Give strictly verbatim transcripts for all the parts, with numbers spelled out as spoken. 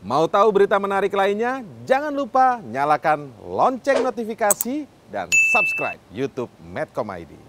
Mau tahu berita menarik lainnya? Jangan lupa nyalakan lonceng notifikasi dan subscribe YouTube Medcom I D.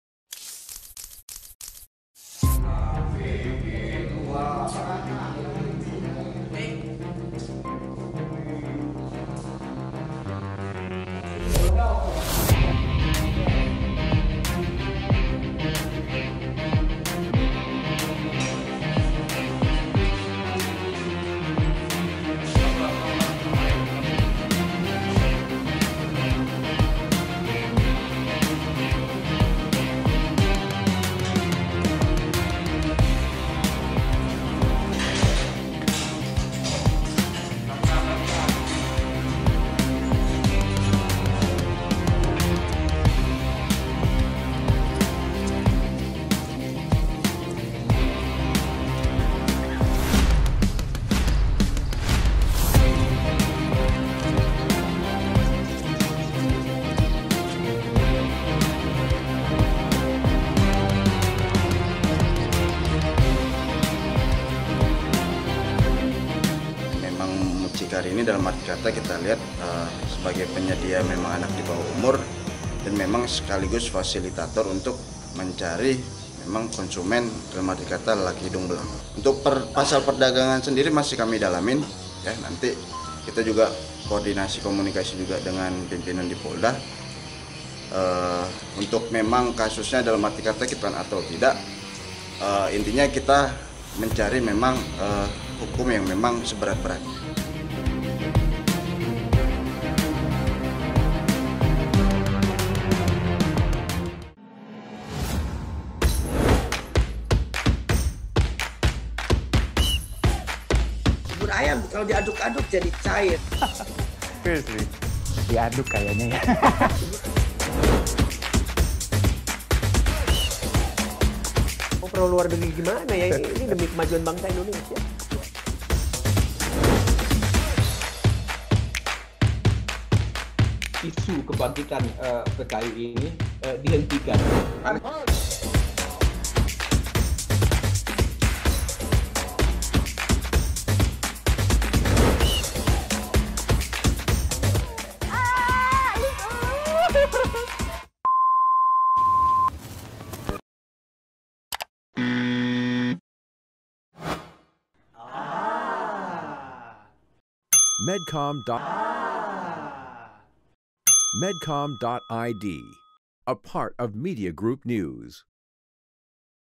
Mucikari ini dalam arti kata kita lihat uh, sebagai penyedia memang anak di bawah umur dan memang sekaligus fasilitator untuk mencari memang konsumen dalam arti kata lelaki hidung belang. Untuk per, pasal perdagangan sendiri masih kami dalamin ya, nanti kita juga koordinasi komunikasi juga dengan pimpinan di Polda uh, untuk memang kasusnya dalam arti kata kita atau tidak, uh, intinya kita mencari memang uh, hukum yang memang seberat-beratnya. Bubur ayam kalau diaduk-aduk jadi cair. Seriously, diaduk kayaknya ya. Mau perlu luar negeri gimana ya? Ini demi kemajuan bangsa Indonesia. Isu kebangkitan uh, P K I ini uh, dihentikan. Medcom. Medcom dot I D, a part of Media Group News.